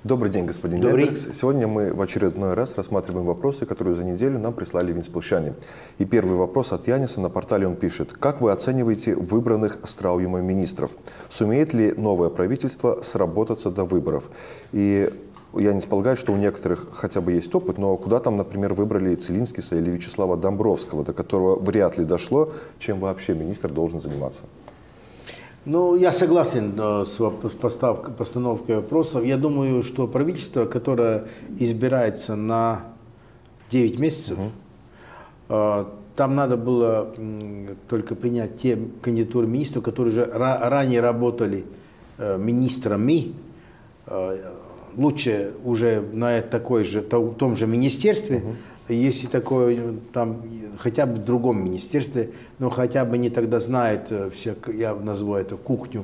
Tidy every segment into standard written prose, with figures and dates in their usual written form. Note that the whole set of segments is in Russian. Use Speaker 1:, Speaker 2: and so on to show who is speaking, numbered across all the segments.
Speaker 1: Добрый день, господин Лембергс. Сегодня мы в очередной раз рассматриваем вопросы, которые за неделю нам прислали винспилщане. И первый вопрос от Яниса. На портале он пишет: как вы оцениваете выбранных Страуемом министров? Сумеет ли новое правительство сработаться до выборов? И Янис полагает, что у некоторых хотя бы есть опыт, но куда там, например, выбрали Целинскиса или Вячеслава Домбровского, до которого вряд ли дошло, чем вообще министр должен заниматься?
Speaker 2: Ну, я согласен с постановкой вопросов. Я думаю, что правительство, которое избирается на 9 месяцев, там надо было только принять те кандидатуры министров, которые уже ранее работали министрами. Лучше уже на том же министерстве, если такое, там, хотя бы в другом министерстве, но хотя бы не тогда знает, я называю это кухню,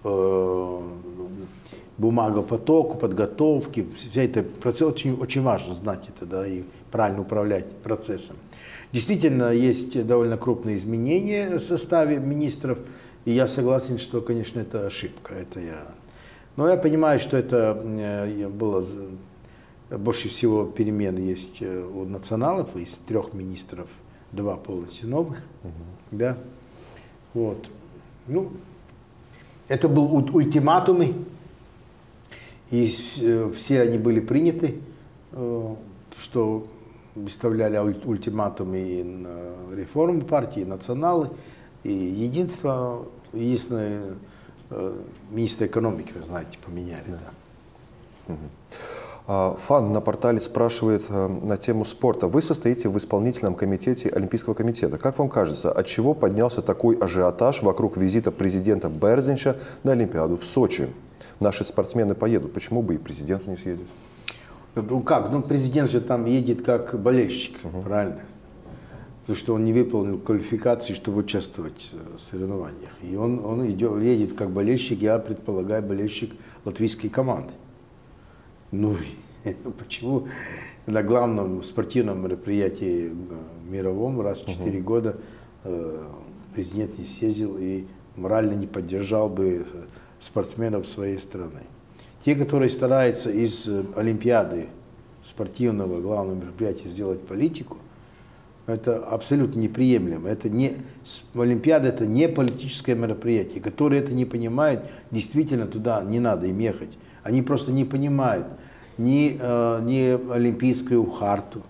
Speaker 2: бумагопотоку, подготовки, вся эта процесс, очень важно знать это, да, и правильно управлять процессом. Действительно, есть довольно крупные изменения в составе министров, и я согласен, что, конечно, это ошибка. Но я понимаю, что это было... Больше всего перемен есть у националов, из 3 министров 2 полностью новых. Да? Вот. Ну, это был ультиматумы, и все они были приняты, что выставляли ультиматумы и реформы партии, и националы, и единство. Единственное, министра экономики, вы знаете, поменяли. Да.
Speaker 1: Фан на портале спрашивает на тему спорта. Вы состоите в исполнительном комитете Олимпийского комитета. Как вам кажется, от чего поднялся такой ажиотаж вокруг визита президента Берзинча на Олимпиаду в Сочи? Наши спортсмены поедут, почему бы и президент не съездить?
Speaker 2: Ну как, президент же там едет как болельщик, правильно? Потому что он не выполнил квалификации, чтобы участвовать в соревнованиях. И он едет как болельщик, я предполагаю, болельщик латвийской команды. Ну, почему на главном спортивном мероприятии мировом раз в 4 года президент не съездил и морально не поддержал бы спортсменов своей страны? Те, которые стараются из Олимпиады спортивного главного мероприятия сделать политику, это абсолютно неприемлемо. Олимпиада – это не политическое мероприятие. Которые это не понимают, действительно туда не надо им ехать. Они просто не понимают ни олимпийскую харту,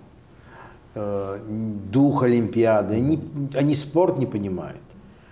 Speaker 2: дух Олимпиады. Они спорт не понимают.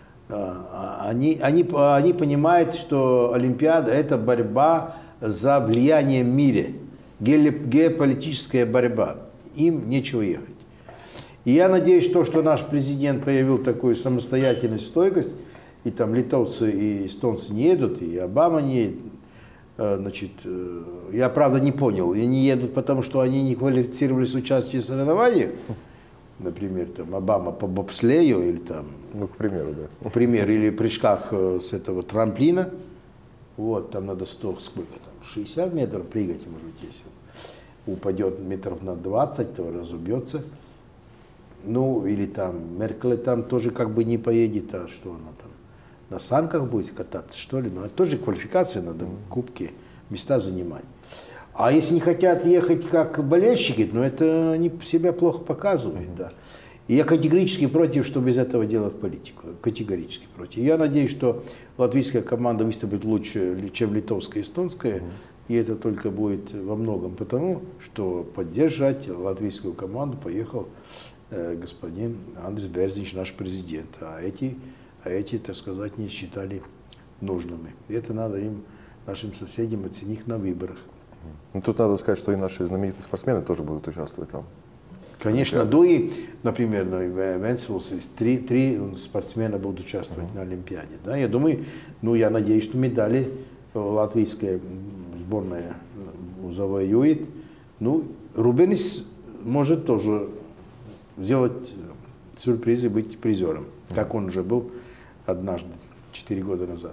Speaker 2: Они понимают, что Олимпиада – это борьба за влияние в мире, геополитическая борьба. Им нечего ехать. И я надеюсь, что наш президент проявил такую самостоятельность, стойкость, и там литовцы и эстонцы не едут, и Обама не едет. Значит, я правда не понял, и не едут, потому что они не квалифицировались участие в соревнованиях. Например, там Обама по бобслею или там...
Speaker 1: Ну, к примеру, да.
Speaker 2: Например, или прыжках с этого трамплина. Вот, там надо 60 метров прыгать, может быть, если упадет метров на 20, то разобьется. Ну, или там Меркель там тоже как бы не поедет, а что она там, на санках будет кататься, что ли? Ну, это тоже квалификация, надо кубки, места занимать. А если не хотят ехать как болельщики, ну, это они себя плохо показывают, да. И я категорически против, что без этого делать политику. Категорически против. Я надеюсь, что латвийская команда выступит лучше, чем литовская и эстонская. И это только будет во многом потому, что поддержать латвийскую команду поехал господин Андрис Берзинч, наш президент. А эти, так сказать, не считали нужными. И это надо им, нашим соседям, оценить на выборах.
Speaker 1: Ну, тут надо сказать, что и наши знаменитые спортсмены тоже будут участвовать там.
Speaker 2: Конечно, Дуи, например, в Венспилсе три спортсмена будут участвовать на Олимпиаде. Да? Я думаю, я надеюсь, что медали латвийская сборная завоюет. Ну, Рубенис может тоже сделать сюрприз и быть призером, как он уже был однажды, 4 года назад.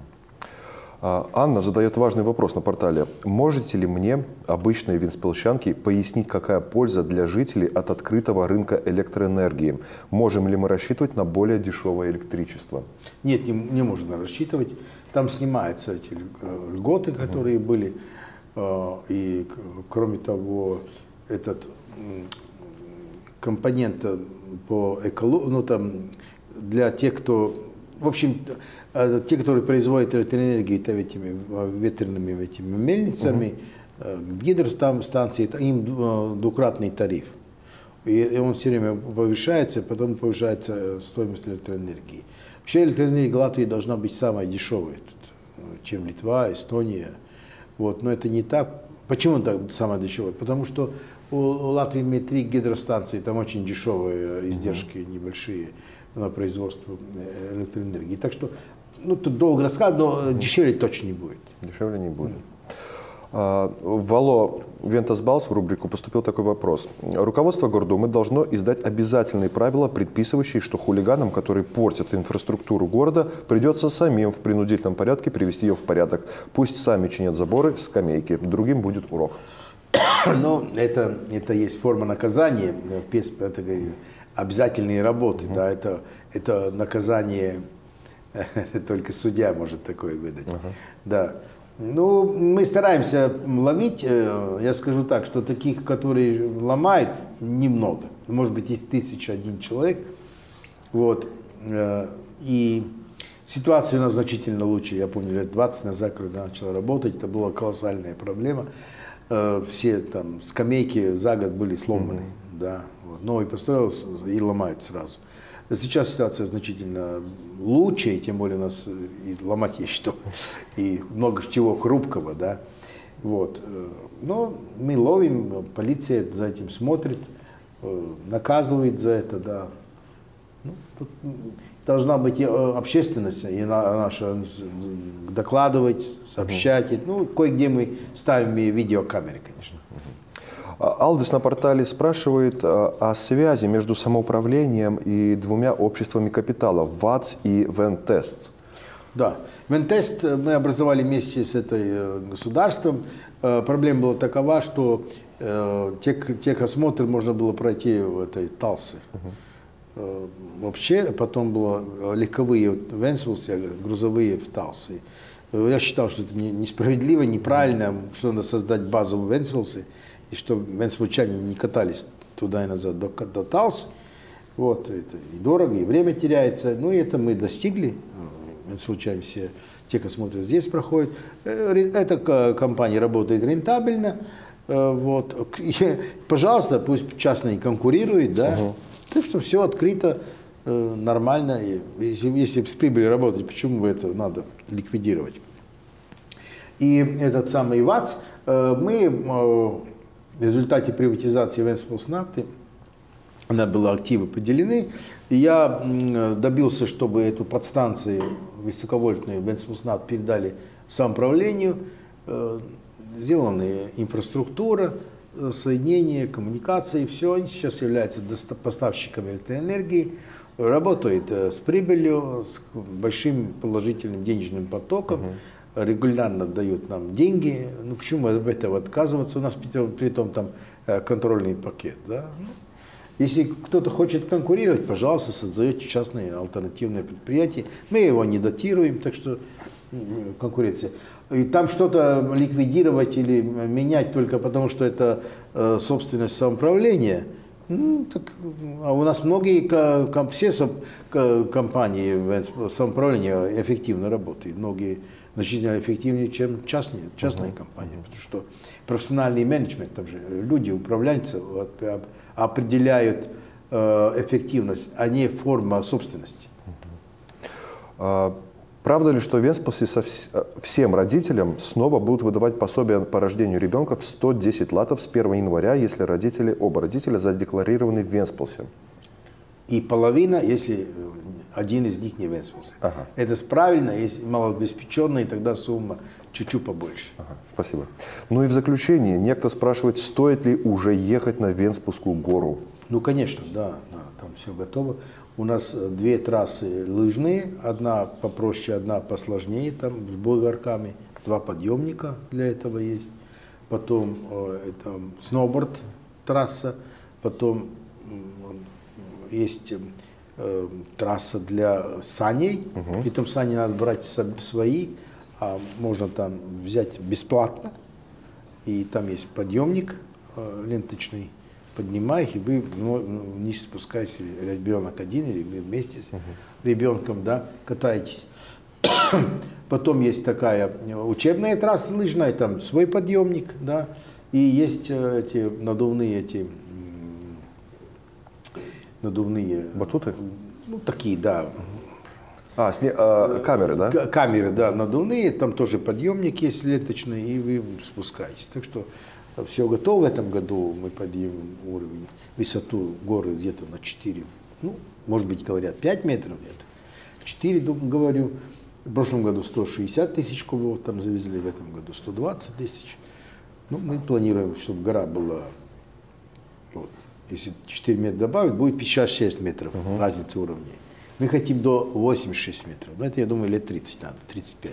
Speaker 1: Анна задает важный вопрос на портале. Можете ли мне, обычной винспилщанке, пояснить, какая польза для жителей от открытого рынка электроэнергии? Можем ли мы рассчитывать на более дешевое электричество?
Speaker 2: Нет, не можно рассчитывать. Там снимаются эти льготы, которые были. И кроме того, этот компонент по экологии, ну там для тех, кто, в общем, те, которые производят электроэнергию этими ветряными этими мельницами, гидростанции, это им двукратный тариф. И он все время повышается, потом повышается стоимость электроэнергии. Вообще электроэнергия Латвии должна быть самая дешевая, чем Литва, Эстония. Вот, но это не так. Почему так самая дешевая? Потому что у Латвии имеет 3 гидростанции, там очень дешевые издержки, небольшие на производство электроэнергии. Так что, ну, тут долго рассказывать, но дешевле точно не будет.
Speaker 1: Дешевле не будет. Вало Вентасбалс в рубрику поступил такой вопрос. Руководство Гордумы должно издать обязательные правила, предписывающие, что хулиганам, которые портят инфраструктуру города, придется самим в принудительном порядке привести ее в порядок. Пусть сами чинят заборы, скамейки. Другим будет урок.
Speaker 2: Но это есть форма наказания, обязательные работы. Да, это наказание только судья может такое выдать. Да. Ну, мы стараемся ловить, я скажу так, что таких, которые ломают, немного. Может быть, есть 1001 человек. Вот. И ситуация у нас значительно лучше. Я помню, лет 20 назад, когда я начал работать, это была колоссальная проблема. Все там скамейки за год были сломаны. Да. Вот. Новый построил и ломают сразу. Сейчас ситуация значительно лучше, и тем более у нас и ломать есть что, и много чего хрупкого, да. Вот. Но мы ловим, полиция за этим смотрит, наказывает за это, да. Ну, тут должна быть и общественность, и наша докладывать, сообщать. Ну, кое-где мы ставим и видеокамеры, конечно.
Speaker 1: Алдис на портале спрашивает о связи между самоуправлением и 2 обществами капитала, ВАЦ и Вентест.
Speaker 2: Да, Вентест мы образовали вместе с этим государством. Проблема была такова, что техосмотр можно было пройти в этой Талсе. Вообще, потом было легковые в Вентспилсе, грузовые в Талсе. Я считал, что это несправедливо, неправильно, что надо создать базу в Вентспилсе, и чтобы венспилчане не катались туда и назад до Талс. Вот, это и дорого, и время теряется. Ну, и это мы достигли. Венспилчане все техосмотры здесь проходят. Эта компания работает рентабельно. Вот. Пожалуйста, пусть частные конкурируют, да. Так что все открыто, нормально. Если с прибылью работать, почему бы это надо ликвидировать? И этот самый ВАЦ, мы в результате приватизации Вентспилснавты, она была активы поделены, и я добился, чтобы эту подстанцию высоковольтную Вентспилснавт передали самоуправлению, сделана инфраструктура, соединение, коммуникации, все, они сейчас являются поставщиками электроэнергии, работают с прибылью, с большим положительным денежным потоком, регулярно дают нам деньги. Ну почему от этого отказываться? У нас при том там контрольный пакет. Да? Если кто-то хочет конкурировать, пожалуйста, создаете частное альтернативное предприятие. Мы его не датируем, так что конкуренция. И там что-то ликвидировать или менять только потому, что это собственность самоуправления. Ну, так, а у нас многие все компании самоуправления эффективно работают. Многие значительно эффективнее, чем частные компании. Потому что профессиональный менеджмент, там же люди, управленцы определяют эффективность, а не форма собственности.
Speaker 1: Правда ли, что в Вентспилсе всем родителям снова будут выдавать пособие по рождению ребенка в 110 латов с 1 января, если оба родителя задекларированы в Вентспилсе?
Speaker 2: И половина, если один из них не в Вентспилсе. Это правильно, если малообеспеченные, тогда сумма чуть-чуть побольше.
Speaker 1: Спасибо. Ну и в заключение, некто спрашивает, стоит ли уже ехать на Вентспилскую гору?
Speaker 2: Ну, конечно, да, там все готово. У нас 2 трассы лыжные, одна попроще, одна посложнее, там с бугорками, 2 подъемника для этого есть. Потом это сноуборд трасса, потом есть трасса для саней, притом сани надо брать свои, а можно там взять бесплатно. и там есть подъемник ленточный, поднимаешь, и вы вниз спускаетесь, или ребенок один, или вы вместе с ребенком, да, катаетесь. Потом есть такая учебная трасса лыжная, там свой подъемник, да, и есть эти надувные
Speaker 1: Батуты?
Speaker 2: ну такие, да.
Speaker 1: Камеры, да?
Speaker 2: Камеры, да, надувные, там тоже подъемник есть ленточный, и вы спускаетесь. Так что все готово в этом году, мы поднимем уровень, высоту горы где-то на 4, ну, может быть, говорят, 5 метров где-то. 4, говорю, в прошлом году 160 тысяч кубов там завезли, в этом году 120 тысяч. Ну, мы планируем, чтобы гора была, вот, если 4 метра добавить, будет 56 метров разница уровней. Мы хотим до 86 метров. Но это, я думаю, лет 30 надо, 35.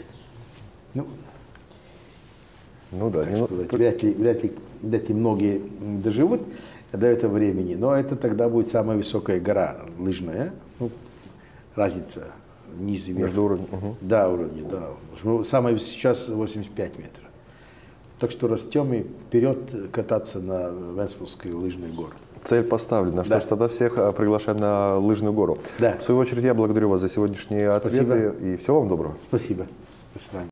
Speaker 1: Ну да.
Speaker 2: Вряд ли многие доживут до этого времени, но это тогда будет самая высокая гора лыжная. Ну, разница низ и вверх.
Speaker 1: Между уровнем.
Speaker 2: Да, уровни, да. Самая сейчас 85 метров. Так что растем и вперед кататься на Венспилскую лыжную гору.
Speaker 1: Цель поставлена. Что ж, тогда всех приглашаем на лыжную гору.
Speaker 2: Да.
Speaker 1: В свою очередь, я благодарю вас за сегодняшние ответы и всего вам доброго.
Speaker 2: Спасибо. До свидания.